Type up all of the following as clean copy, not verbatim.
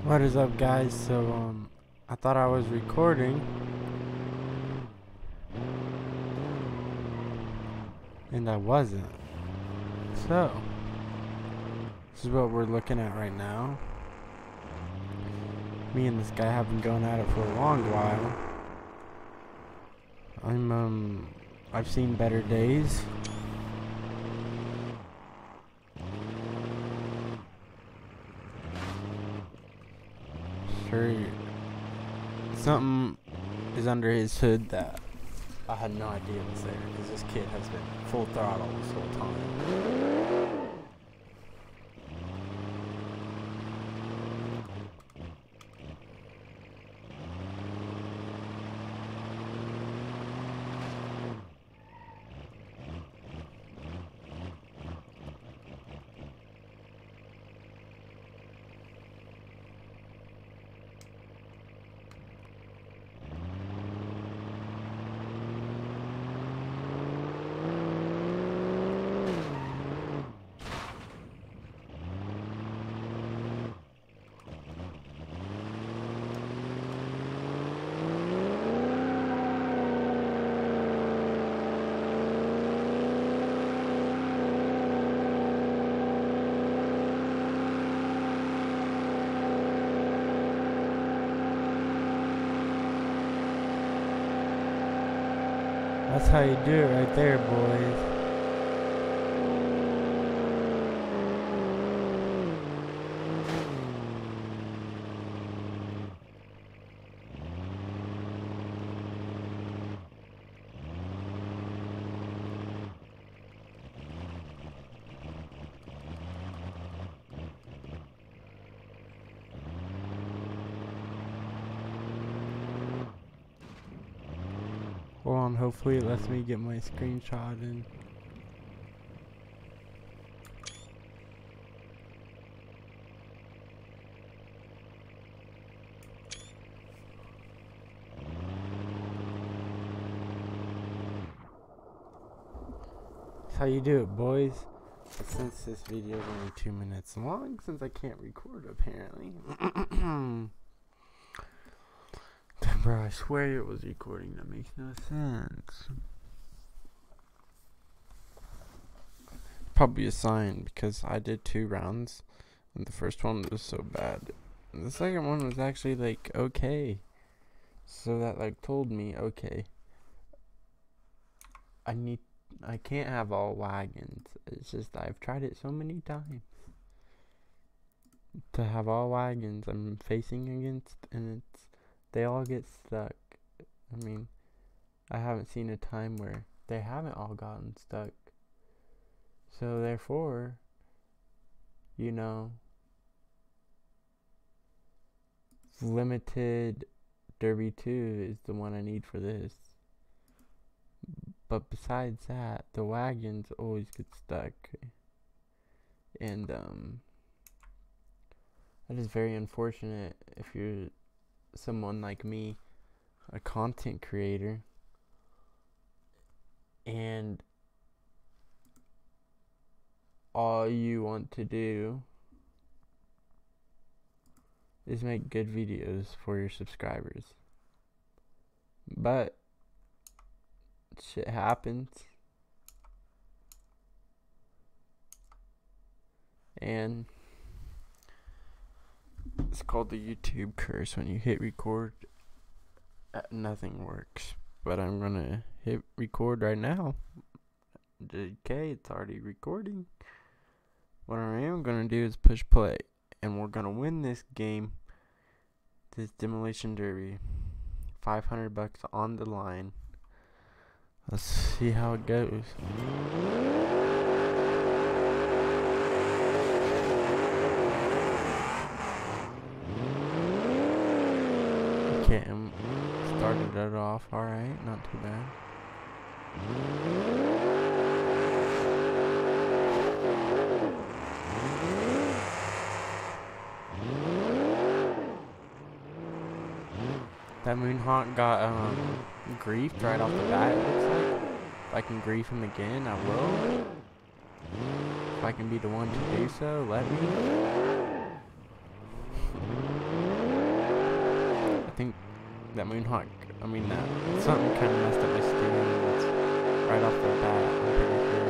What is up, guys? I thought I was recording, and I wasn't. So, this is what we're looking at right now. Me and this guy have been going at it for a long while. I've seen better days. Sure, something is under his hood that I had no idea was there, because this kid has been full throttle this whole time. That's how you do it right there, boys. Hold on, hopefully it lets me get my screenshot in. That's how you do it, boys. But since this video is only 2 minutes long, since I can't record apparently. Bro, I swear it was recording. That makes no sense. Probably a sign, because I did 2 rounds, and the first one was so bad. And the second one was actually like okay. So that like told me, okay, I can't have all wagons. It's just I've tried it so many times to have all wagons I'm facing against, and they all get stuck. I mean, I haven't seen a time where they haven't all gotten stuck. So therefore, you know, limited Derby 2 is the one I need for this. But besides that, the wagons always get stuck. And that is very unfortunate if you're someone like me, a content creator, and all you want to do is make good videos for your subscribers. But shit happens, and it's called the YouTube curse. When you hit record, nothing works. But I'm gonna hit record right now. Okay, it's already recording. What I am gonna do is push play, and we're gonna win this game, this Demolition Derby. $500 on the line. Let's see how it goes. Okay, started it off alright, not too bad. That Moonhawk got griefed right off the bat, it looks like. If I can grief him again, I will. If I can be the one to do so, let me. that Moonhawk, that something kind of messed up my steering. That's right off the bat, I'm pretty sure.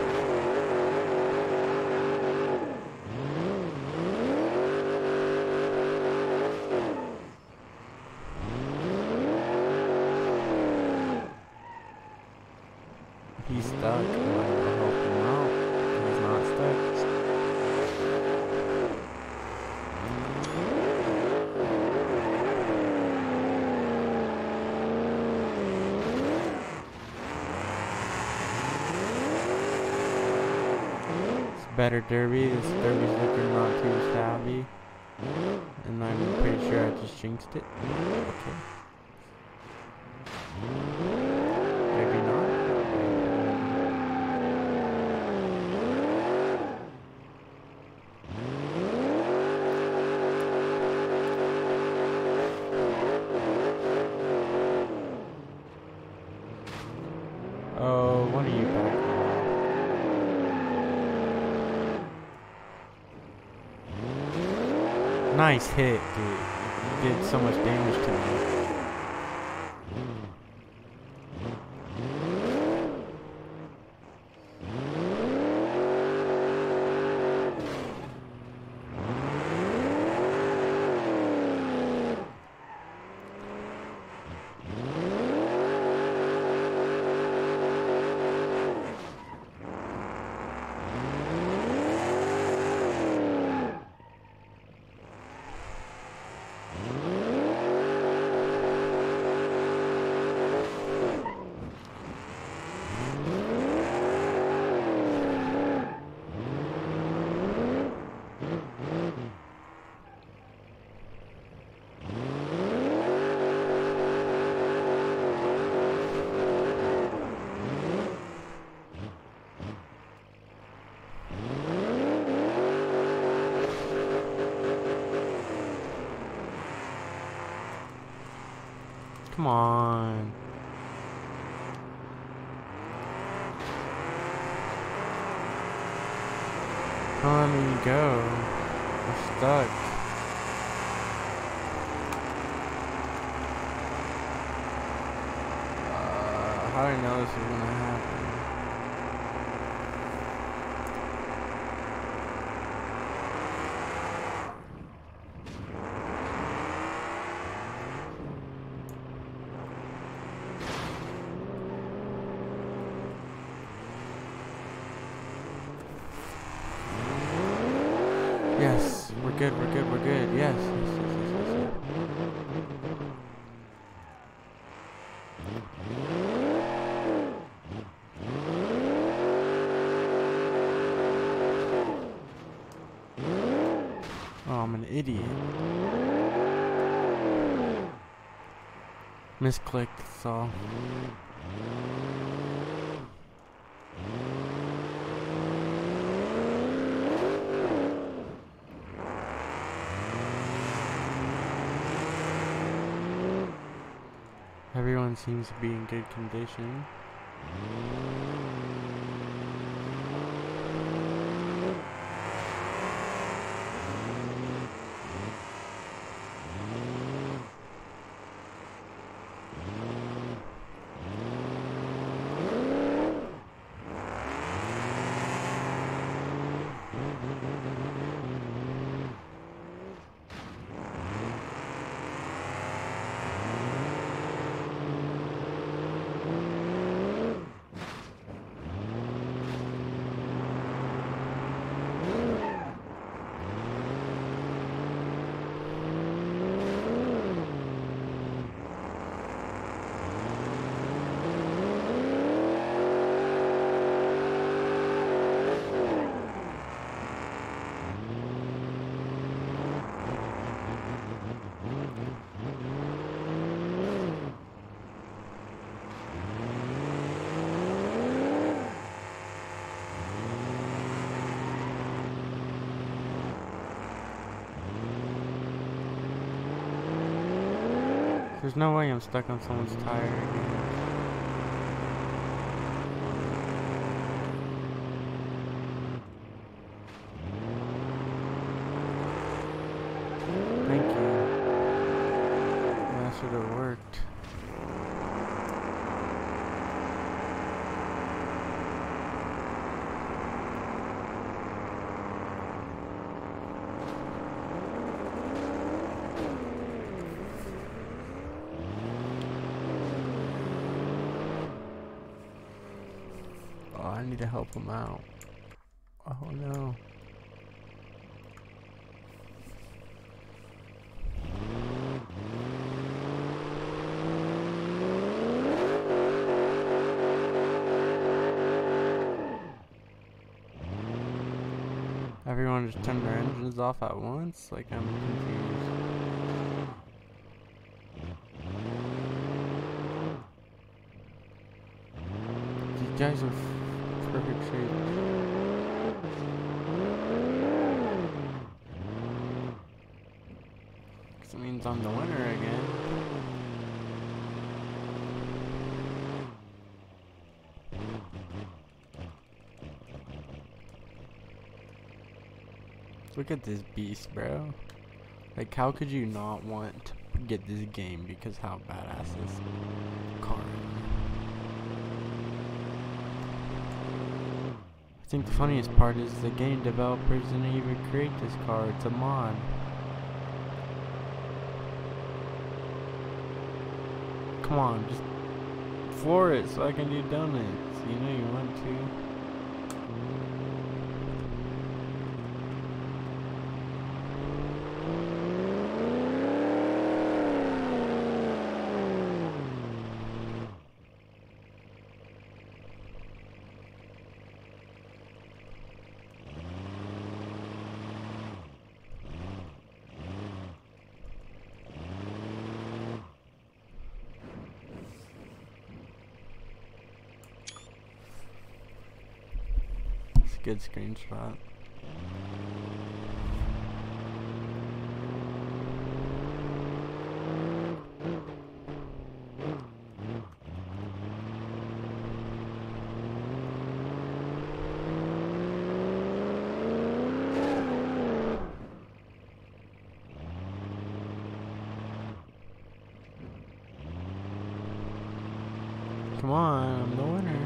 He's stuck. I might help him out. He's not stuck. Better derby. This derby's looking not too savvy. And I'm pretty sure I just jinxed it. Okay. Maybe not. Oh, what are you back now? Nice hit, dude. You did so much damage to me. Come on. Let me go. I'm stuck. How do I know this is gonna happen? Yes, we're good, we're good, we're good. Yes, yes, yes, yes, yes, yes. Oh, I'm an idiot. Misclicked, that's all. Everyone seems to be in good condition. There's no way I'm stuck on someone's tire again. Thank you. That should have worked. to help him out. Oh no. Everyone just turned their engines off at once? Like, I'm confused. These guys are perfect shape. Because it means I'm the winner again. Look at this beast, bro. Like, how could you not want to get this game because how badass this car is? I think the funniest part is the game developers didn't even create this car. It's a mod. Come on, just floor it so I can do donuts. You know you want to. Good screenshot. Come on, I'm the winner.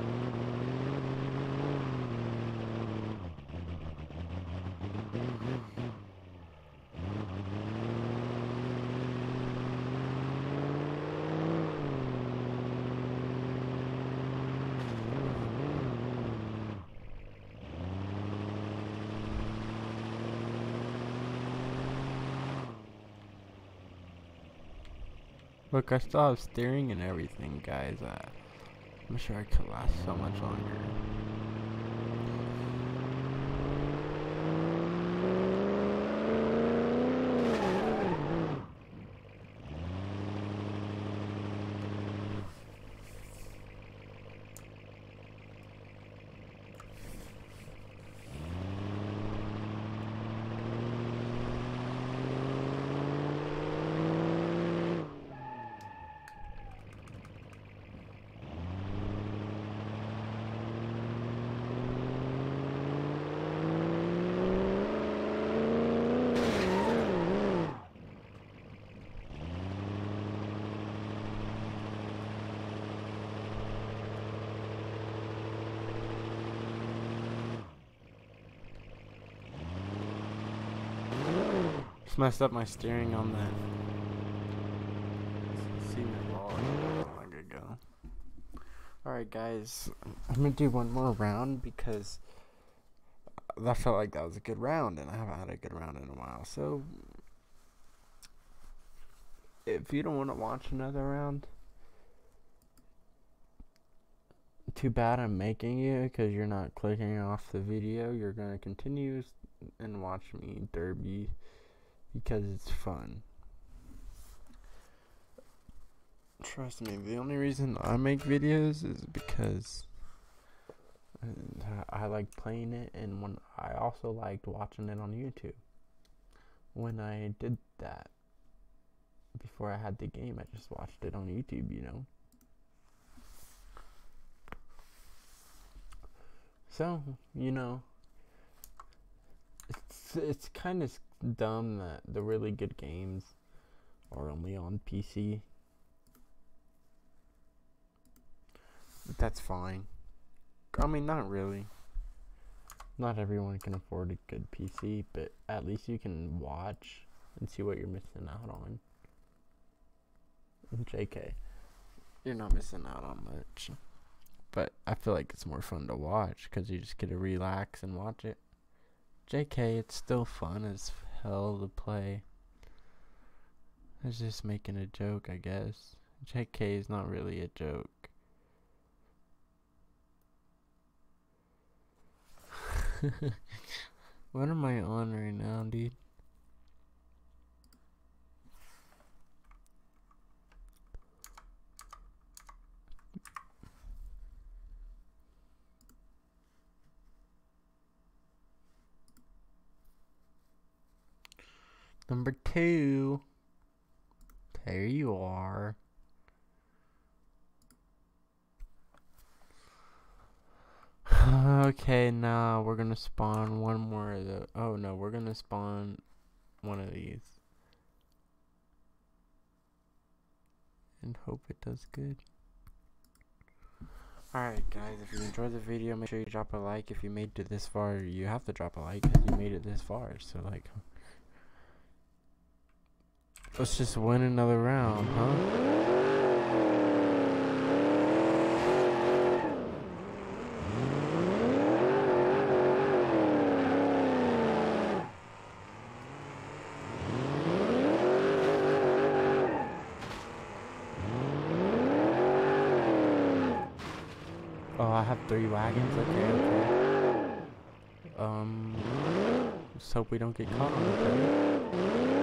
Look, I still have steering and everything, guys. I'm sure I could last so much longer. Just messed up my steering on that. See my ball long ago. Alright guys, I'm gonna do one more round because that felt like that was a good round and I haven't had a good round in a while. So if you don't want to watch another round, too bad I'm making you because you're not clicking off the video. You're gonna continue and watch me derby because it's fun. Trust me, the only reason I make videos is because I like playing it, and when I also liked watching it on YouTube. When I did that before I had the game, I just watched it on YouTube, you know. So, you know, it's kind of dumb that the really good games are only on PC. But that's fine. I mean, not really. Not everyone can afford a good PC, but at least you can watch and see what you're missing out on. JK, you're not missing out on much. But I feel like it's more fun to watch because you just get to relax and watch it. JK, it's still fun as hell to play. I was just making a joke, I guess. JK is not really a joke. What am I on right now, dude? Number 2. There you are. Okay, now we're gonna spawn one more of the. Oh no, we're gonna spawn one of these. And hope it does good. Alright guys, if you enjoyed the video, make sure you drop a like. If you made it this far, you have to drop a like because you made it this far. So like, let's just win another round, huh? Oh, I have 3 wagons. Okay. Just hope we don't get caught on it.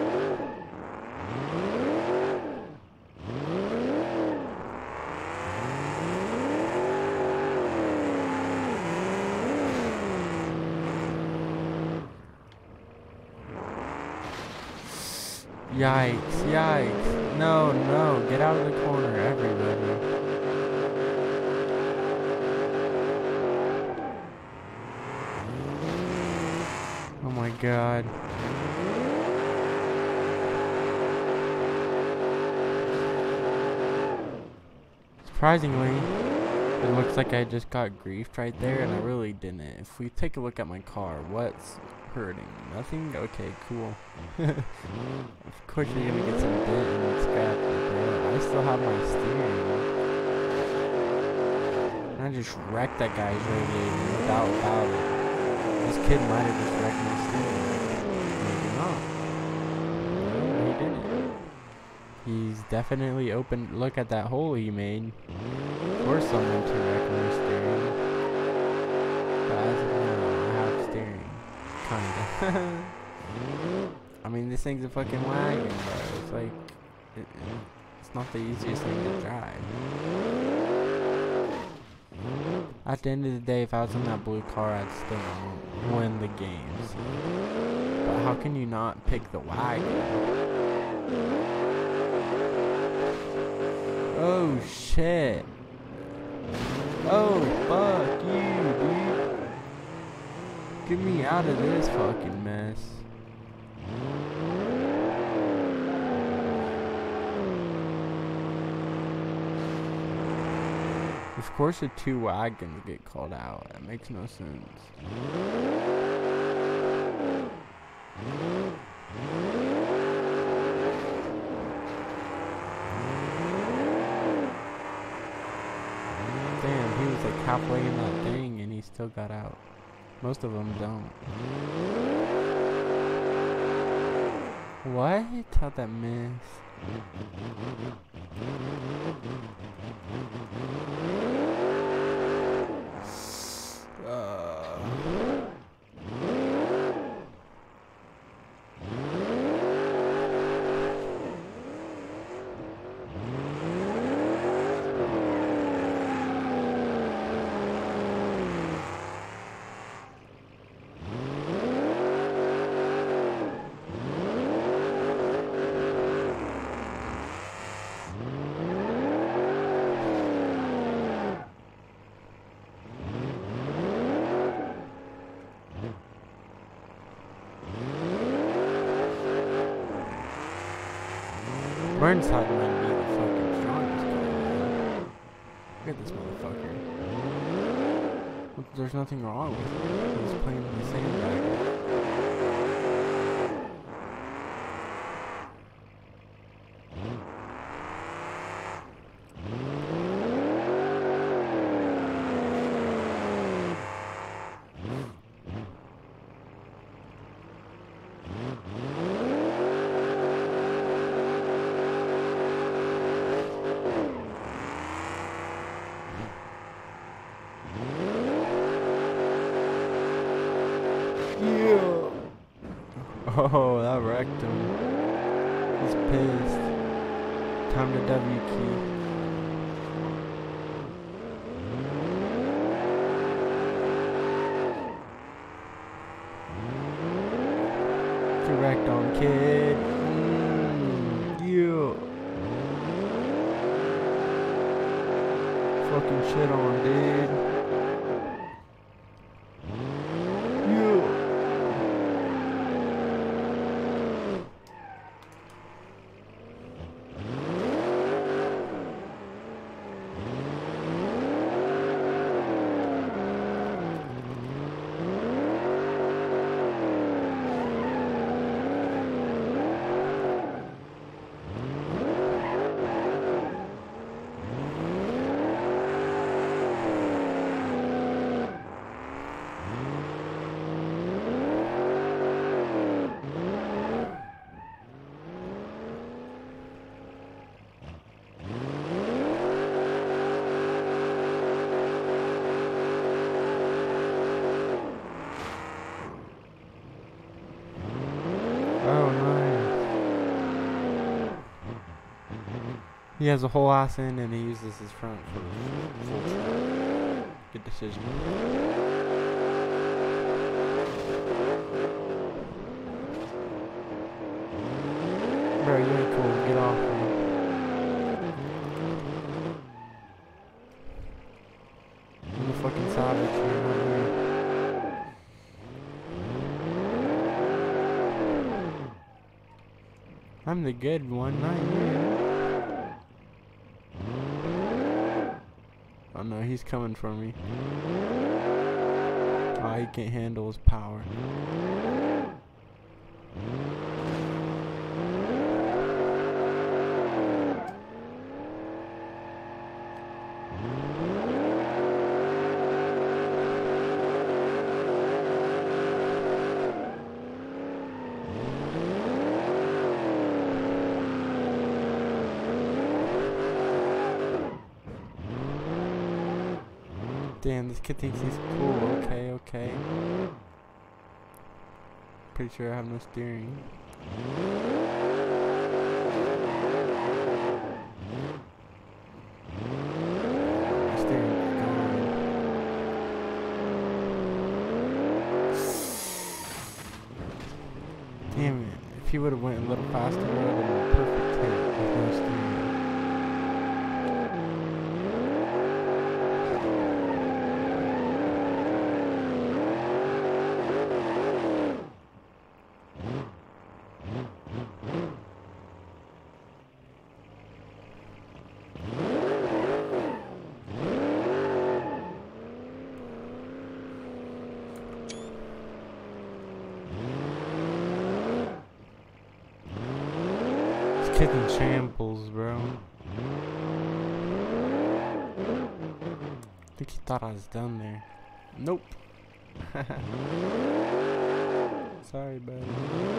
Yikes, yikes. No, no, get out of the corner, everybody. Oh my god. Surprisingly, it looks like I just got griefed right there, and I really didn't. If we take a look at my car, what's hurting? Nothing? Okay, cool. Of course you're gonna get some dent and scratch, bro. I still have my steering. I just wrecked that guy's radiator, without about it. This kid might have just wrecked my steering. Maybe not. No, he didn't. He's definitely open. Look at that hole he made. For someone to wreck my steering. But as of now, I have steering. Kinda. I mean, this thing's a fucking wagon, bro. It's like, it's not the easiest thing to drive. At the end of the day, if I was in that blue car, I'd still win the games. But how can you not pick the wagon? Oh shit. Oh fuck you, dude. Get me out of this fucking mess. Of course the 2 wagons get called out. That makes no sense. Damn, he was like halfway in that thing and he still got out. Most of them don't. What? How'd that miss? Burnside might be the fucking strongest guy. Look at this motherfucker. There's nothing wrong with him. He's playing with the sandbagger. Yeah. Oh, that wrecked him. He's pissed. Time to W key. Correct on, kid. Yeah. Fucking shit on, dude. Yeah. Oh, nice. He has a whole ass end and he uses his front for full track. Good decision. Bro, you ain't cool. Get off, man. I'm the fucking savage here, not you. I'm the good one, not you. Oh no, he's coming for me. Oh, he can't handle his power. Damn, this kid thinks he's cool. Okay, okay. Pretty sure I have no steering. My steering is gone. Damn it. If he would have went a little faster, it would have been a perfect hit with no steering. Kid in shambles, bro. I think he thought I was done there. Nope. Sorry, buddy.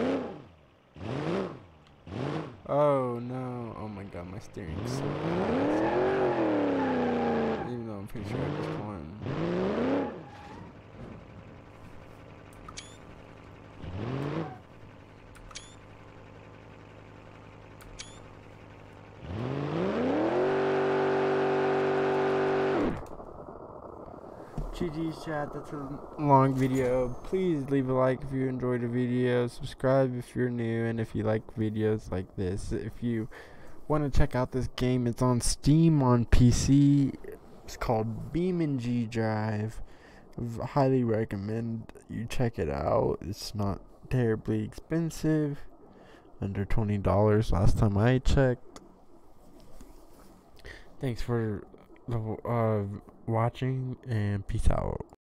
Oh no. Oh my god, my steering's so bad. Even though I'm pretty sure I just won. GG's chat, that's a long video. Please leave a like if you enjoyed the video, subscribe if you're new, and if you like videos like this. If you want to check out this game, it's on Steam on PC. It's called BeamNG Drive. Highly recommend you check it out. It's not terribly expensive, under $20 last time I checked. Thanks for watching, and peace out.